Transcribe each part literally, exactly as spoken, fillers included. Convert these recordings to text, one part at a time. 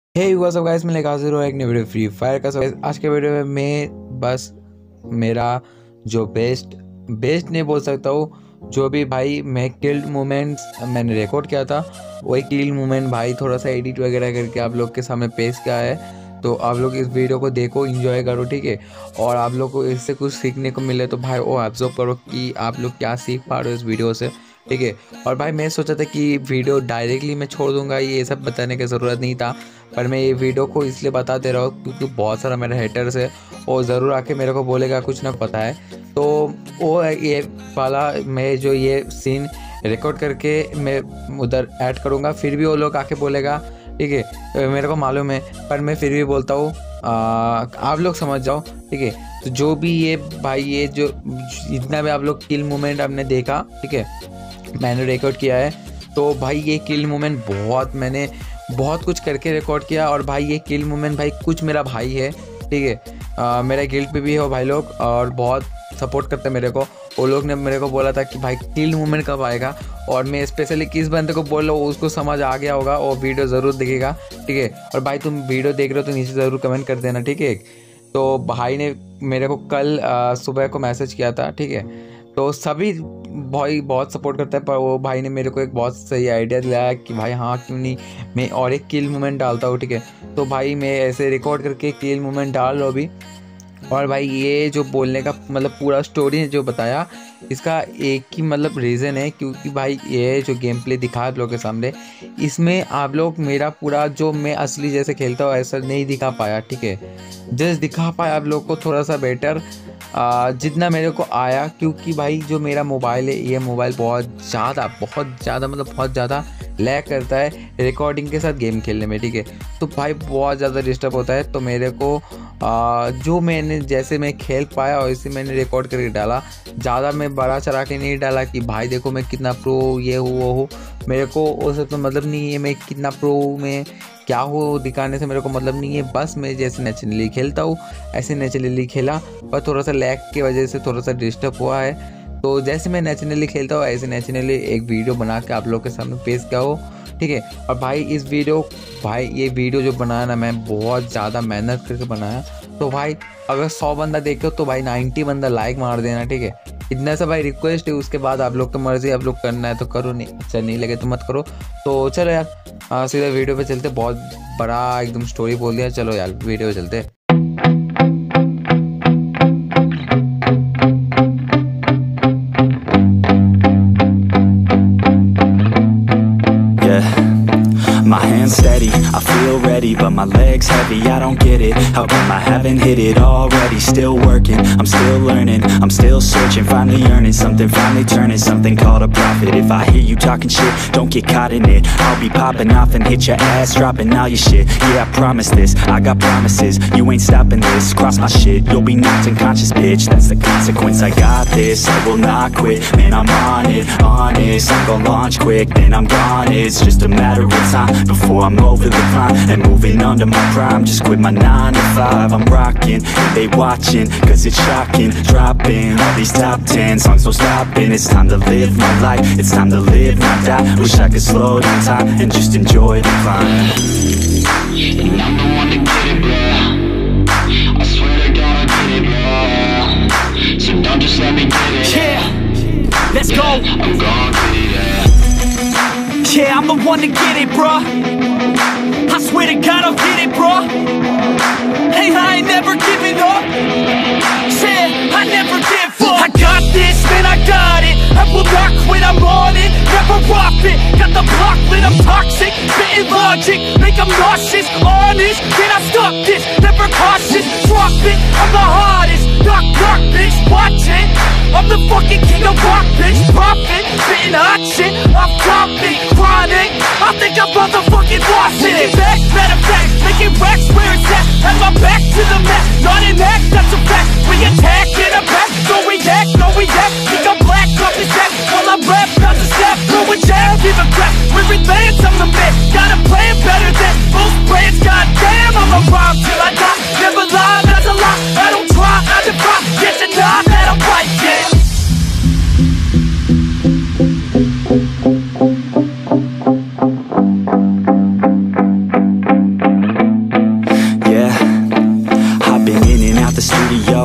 Hey what's up guys, मैं लेकर हाजिर हूँ एक नई वीडियो फ्री फायर का। so, आज के वीडियो में मैं बस मेरा जो बेस्ट बेस्ट नहीं बोल सकता हूँ, जो भी भाई मैं किल्ड मोमेंट्स मैंने रिकॉर्ड किया था वही किल्ड मोमेंट भाई थोड़ा सा एडिट वगैरह करके आप लोग के सामने पेश किया है। तो आप लोग इस वीडियो को देखो, एंजॉय करो, ठीक है। और आप लोग को इससे कुछ सीखने को मिले तो भाई वो ऑब्जर्व करो कि आप लोग क्या सीख पा रहे हो इस वीडियो से, ठीक है। और भाई मैं सोचा था कि वीडियो डायरेक्टली मैं छोड़ दूंगा, ये सब बताने की ज़रूरत नहीं था, पर मैं ये वीडियो को इसलिए बता दे रहा हूँ क्योंकि बहुत सारा मेरा हेटर्स है और ज़रूर आके मेरे को बोलेगा कुछ ना पता है। तो वो ये वाला मैं जो ये सीन रिकॉर्ड करके मैं उधर ऐड करूँगा, फिर भी वो लोग आके बोलेगा, ठीक है, मेरे को मालूम है, पर मैं फिर भी बोलता हूँ आप लोग समझ जाओ, ठीक है। तो जो भी ये भाई ये जो जितना भी आप लोग किल मोमेंट आपने देखा, ठीक है, मैंने रिकॉर्ड किया है, तो भाई ये किल मोमेंट बहुत मैंने बहुत कुछ करके रिकॉर्ड किया। और भाई ये किल मोमेंट भाई कुछ मेरा भाई है, ठीक है, मेरा गिल्ड पे भी हो भाई लोग और बहुत सपोर्ट करते हैं मेरे को। वो लोग ने मेरे को बोला था कि भाई किल मोमेंट कब आएगा, और मैं स्पेशली किस बंदे को बोल रहा हूँ उसको समझ आ गया होगा, वो वीडियो ज़रूर देखेगा, ठीक है। और भाई तुम वीडियो देख रहे हो तो नीचे ज़रूर कमेंट कर देना, ठीक है। तो भाई ने मेरे को कल आ, सुबह को मैसेज किया था, ठीक है। तो सभी भाई बहुत सपोर्ट करता है, पर वो भाई ने मेरे को एक बहुत सही आइडिया दिलाया कि भाई हाँ क्यों नहीं मैं और एक किल मोमेंट डालता हूँ, ठीक है। तो भाई मैं ऐसे रिकॉर्ड करके किल मोमेंट डाल रहा हूँ अभी। और भाई ये जो बोलने का मतलब पूरा स्टोरी जो बताया, इसका एक ही मतलब रीज़न है क्योंकि भाई ये जो गेम प्ले दिखा आप लोगों के सामने, इसमें आप लोग मेरा पूरा जो मैं असली जैसे खेलता हूँ ऐसा नहीं दिखा पाया, ठीक है। जस्ट दिखा पाया आप लोग को थोड़ा सा बेटर जितना मेरे को आया, क्योंकि भाई जो मेरा मोबाइल है ये मोबाइल बहुत ज़्यादा बहुत ज़्यादा मतलब बहुत ज़्यादा लैग करता है रिकॉर्डिंग के साथ गेम खेलने में, ठीक है। तो भाई बहुत ज़्यादा डिस्टर्ब होता है, तो मेरे को आ, जो मैंने जैसे मैं खेल पाया वैसे मैंने रिकॉर्ड करके डाला। ज़्यादा मैं बड़ा चढ़ा के नहीं डाला कि भाई देखो मैं कितना प्रो ये हूँ वो हूँ, मेरे को वो सब तो मतलब नहीं है मैं कितना प्रो में क्या हो दिखाने से मेरे को मतलब नहीं है। बस मैं जैसे नेचुरली खेलता हूँ ऐसे नेचुरली खेला, पर थोड़ा सा लैग की वजह से थोड़ा सा डिस्टर्ब हुआ है। तो जैसे मैं नेचुरली खेलता हूँ ऐसे नेचुरली एक वीडियो बना के आप लोग के सामने पेश किया हो, ठीक है। और भाई इस वीडियो भाई ये वीडियो जो बनाया ना मैं बहुत ज़्यादा मेहनत करके बनाया। तो भाई अगर सौ बंदा देखो तो भाई नाइन्टी बंदा लाइक मार देना, ठीक है। इतना सा भाई रिक्वेस्ट है, उसके बाद आप लोग तो मर्जी, आप लोग करना है तो करो, नहीं अच्छा नहीं लगे तो मत करो। तो चलो यार हाँ सीधा वीडियो पे चलते, बहुत बड़ा एकदम स्टोरी बोल दिया, चलो यार वीडियो पे चलते। My hands steady, I feel ready, but my legs heavy, I don't get it. How come I haven't hit it already? Still working, I'm still learning, I'm still searching, finally earning something, finally turning something called a profit. If I hear you talking shit, don't get caught in it. I'll be popping off and hit your ass, dropping all your shit. Yeah, I promise this, I got promises, you ain't stopping this. Cross my shit, you'll be knocked unconscious, bitch. That's the consequence, I got this, I will not quit. Man, I'm on it, honest, I'm gon' launch quick, then I'm gone. It's just a matter of time before I'm over the climb and moving under my prime. Just quit my nine to five, I'm rocking, and they watching, cause it's shocking. Dropping all these top ten songs, no stopping. It's time to live my life, it's time to live, not die. Wish I could slow down time and just enjoy the climb. And I'm the one to get it, bro. I swear to God I'll get it, bro. So don't just let me get it. Yeah, let's go. I'm gon' get it, yeah. Yeah, I'm the one to get it, bruh. I swear to God I'll get it, bruh. Hey, I ain't never giving up. Said I never give up. I got this, man, I got it. I will not quit, I'm on it. Never off it. Got the block lit, I'm toxic. Spitting logic, make them nauseous. Honest, can I stop this? Never cautious, drop it. I'm the hardest. Knock, knock, bitch, watch it. I'm the fucking king of rock, bitch. Profit, spitting hot shit. I'm dropping, chronic. I think I'm motherfucking lost it. Making back, matter of fact, making racks where it's at. Have my back to the mat, not an act, that's a fact. We attack in a back, don't react, no react. Think I'm black, off his back. While I rap, not to snap, throw a jab, give a crap. We're advanced, I'm the man. Got a plan better than most brands. Goddamn, I'ma rhyme till I die. Never lie, that's a lie. I don't try, I defy. Get to die, that I'm right, yeah.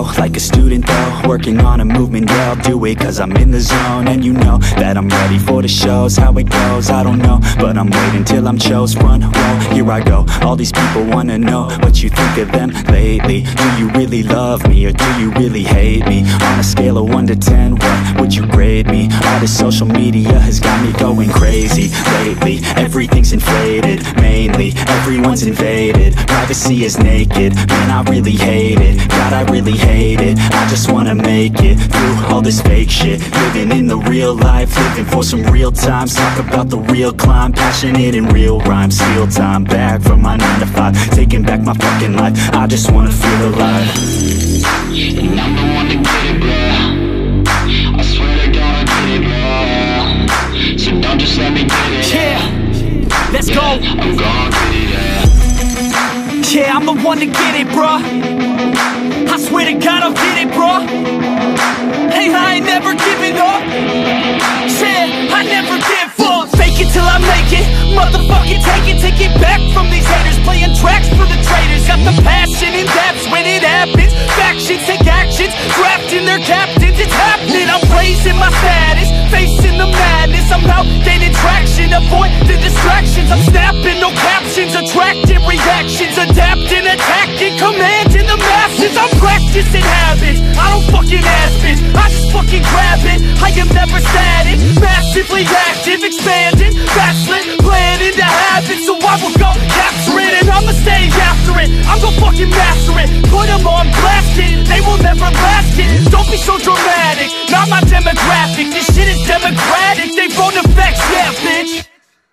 flow like a student though, working on a movement, yeah, I'll do it cause I'm in the zone. And you know that I'm ready for the shows. How it goes, I don't know, but I'm waiting till I'm chose. Front row, here I go. All these people wanna know what you think of them lately. Do you really love me or do you really hate me? On a scale of one to ten, what would you grade me? All this social media has got me going crazy lately. Everything's inflated, mainly everyone's invaded. Privacy is naked, man, I really hate it. God, I really hate it. I just wanna make it through all this fake shit. Living in the real life, living for some real times. Talk about the real climb, passionate in real rhymes. Steal time back from my nine to five, taking back my fucking life. I just wanna feel alive. And I'm the one to get it, bro. I swear to God I get it, bro. So don't just let me get it. Yeah, let's Yeah, go. I'm gonna get it, yeah. Yeah, I'm the one to get it, bruh. I swear to God I'll get it, bruh. Hey, I ain't never giving up. Said I never give up. Fake it till I make it. Motherfucking take it, take it back from these haters. Playing tracks for the traitors. Got the passion in depths when it happens. Factions take actions, drafting their captains. It's happening, I'm raising my status, facing the madness. I'm out gaining traction, avoid the distractions. I'm snapping, no captions, attracting reactions. Adapting, attacking, commanding the masses. I'm practicing habits, I don't fucking ask bitch, I just fucking grab it. I am never static, massively active, expanding, backslid, planning to have it. So I will go capture it and I'ma stay after it. I'm gon' fucking master it, put them on blast it. They will never last it, don't be so dramatic. Not my demographic, this shit is democratic. They vote effects, yeah bitch.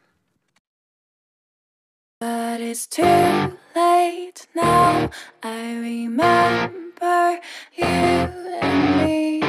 But it's too late now. I remember you and me,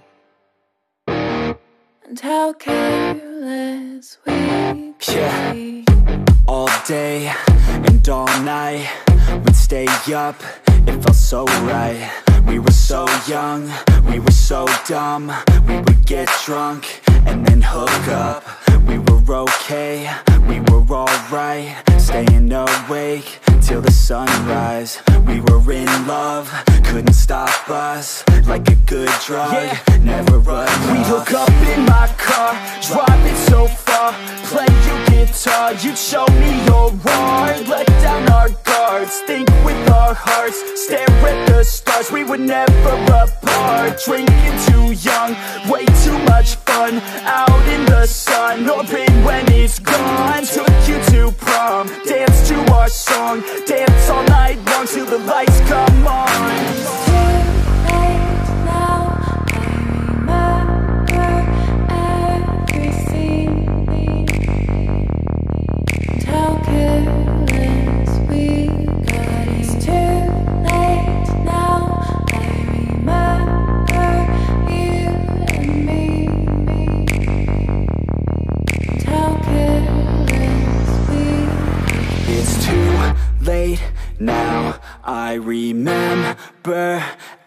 and how careless we could Yeah. be. All day and all night, we'd stay up, it felt so right. We were so young, we were so dumb. We would get drunk and then hook up. We were okay, we were alright, staying awake till the sunrise. We were in love, couldn't stop us. Like a good drug, Yeah. never run. We hook up in my car, driving so far, play your guitar, you'd show me your art. Let down our guards, think with our hearts, stare at the stars. We were never apart, drinking too young, way too much fun. Out in the sun, open when it's gone. Took you to prom, dance to our song, dance all night long till the lights come on. Now I remember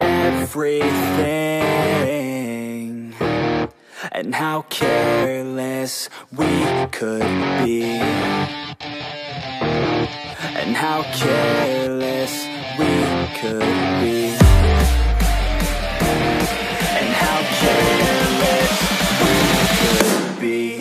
everything, and how careless we could be, and how careless we could be, and how careless we could be.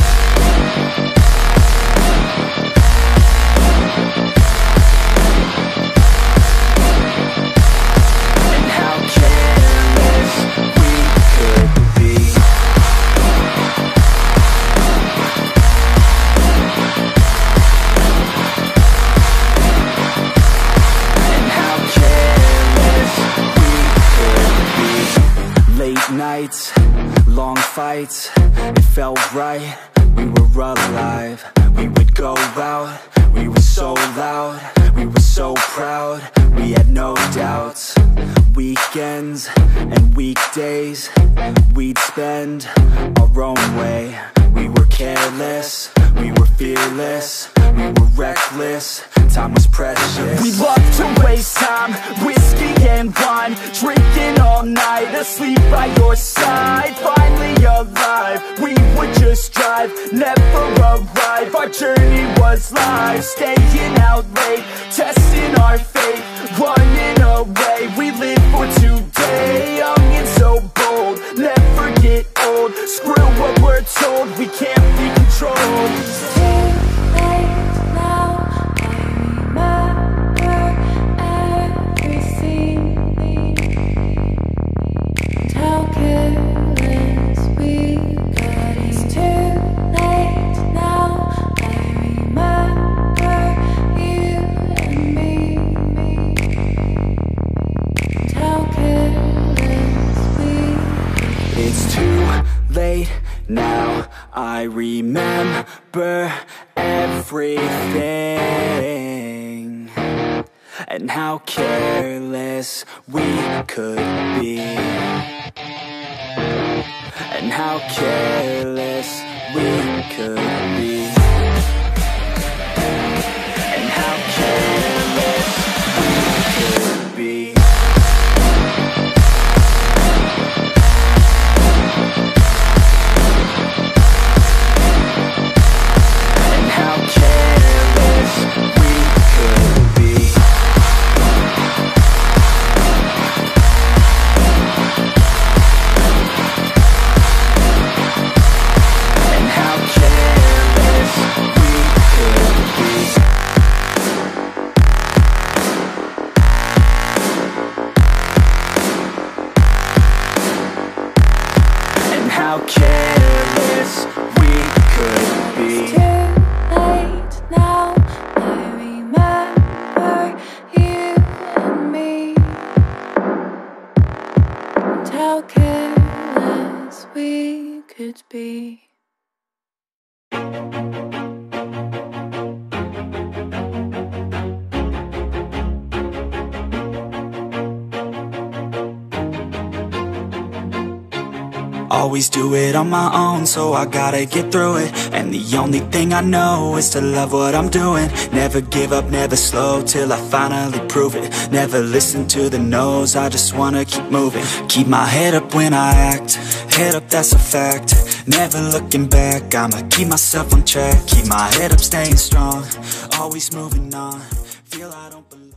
Nights, long fights, it felt right, we were alive. We would go out, we were so loud, we were so proud, we had no doubts. Weekends and weekdays, we'd spend our own way. We were careless, we were fearless, we were reckless, time was precious. We loved to waste time, whiskey and wine, drinking all night, asleep by your side. Finally alive, we would just drive, never arrive. Our journey was live, staying out late, testing our fate, running away. We live for today. I remember everything, and how careless we could be, and how careless we could be, and how careless we could be. And how careless we could be. And how careless we could be. And how careless we could be. It's too late now. I remember you and me, and how careless we could be. Always do it on my own, so I gotta get through it. And the only thing I know is to love what I'm doing. Never give up, never slow, till I finally prove it. Never listen to the no's, I just wanna keep moving. Keep my head up when I act, head up, that's a fact. Never looking back, I'ma keep myself on track. Keep my head up, staying strong, always moving on. Feel I don't belong.